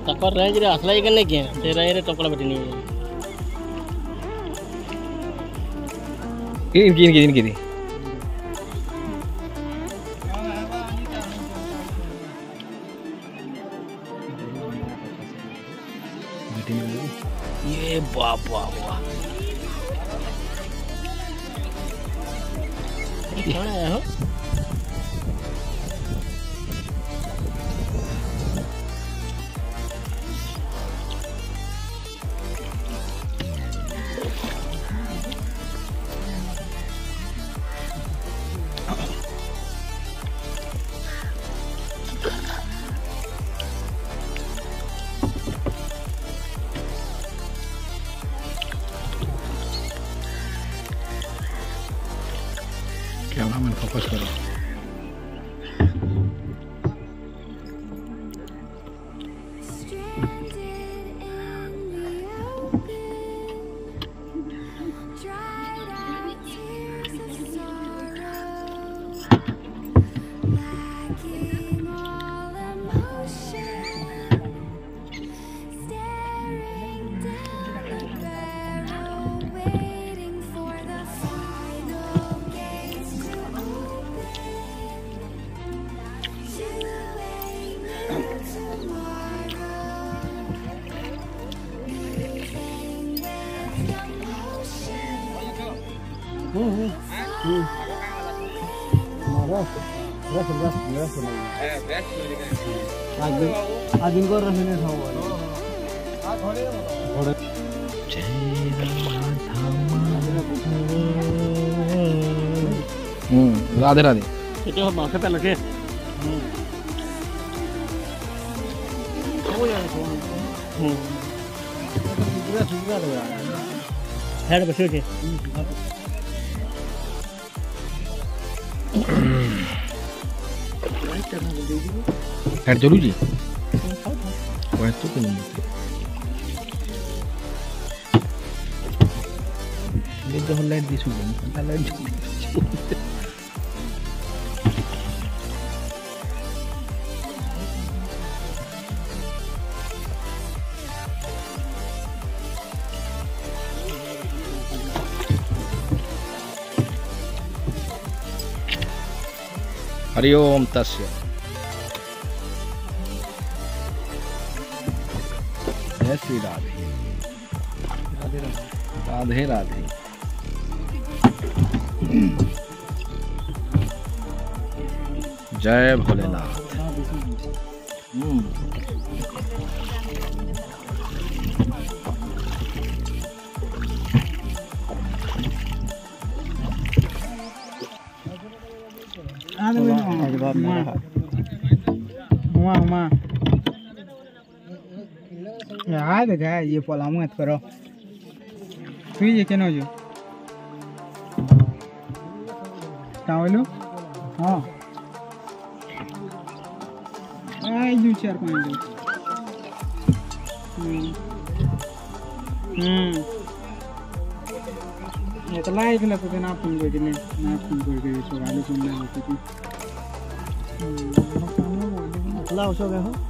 तकर रेंज रे असला ही करने के ते रेंज रे टपकला बैठी नहीं इनकी ये बाप वाह क्या है हो कैमरा मैन फोकस करो आज इनको रखने था Radhe Radhe itu maksudnya kan lagi head besok ke head jolu ji kau itu kan ini dah light di sini kita light Hari ओम तस्य जय श्री राधे राधे राधे जय भोलेनाथ यार देखा ये पलामू मत करो तू ये क्या नौजो टावलो हाँ आई जू चार पाँच ये तो लाइक ना तो ना फोन करके ना फोन करके सो वाले सुनना होती थी अगला हो गया हो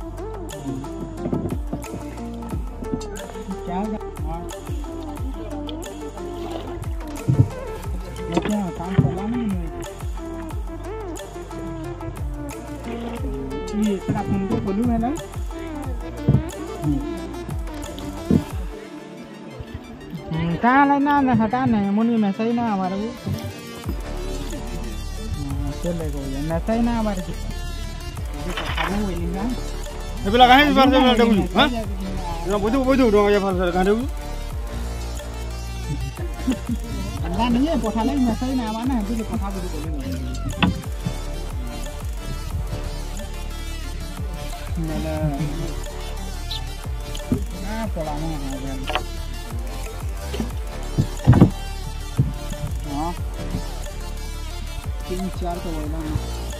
क्या क्या काम चला नहीं ये तेरा फोन को बोलूं मैं ना कहाँ लाइना ना हटा नहीं मुनी में सही ना हमारे वो चलेगा ये ना सही ना हमारे ये बिला कहाँ है बार से बिला डबल हाँ ये बुझू डोंगा ये फाल से कहाँ डबल अंडा नहीं है पोठा नहीं मैं सही ना हमारा है तुझे पोठा भी बोले मेरा ना पड़ा ना हाँ 3-4 तो बोला ना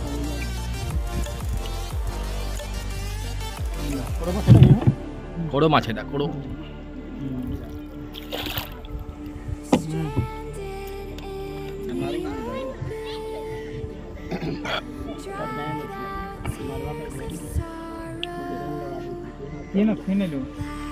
कोड़ो माछे दा कोड़ो ये ना खेने लो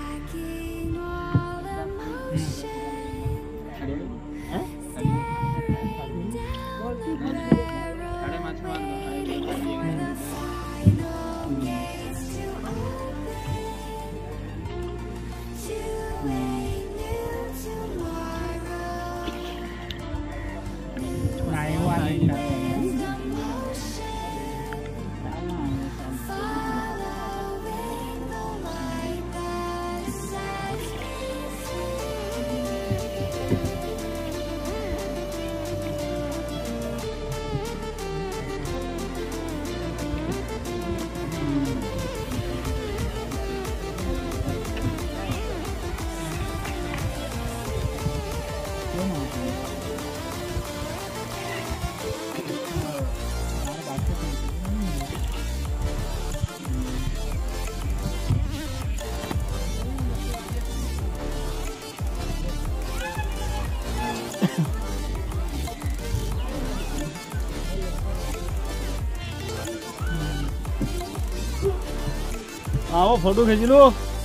आओ फोटो खींच लो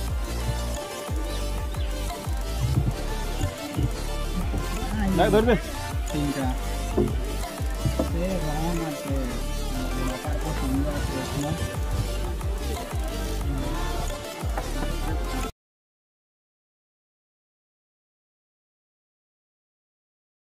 लाइक धर पे ठीक है से राम आते को सुंदर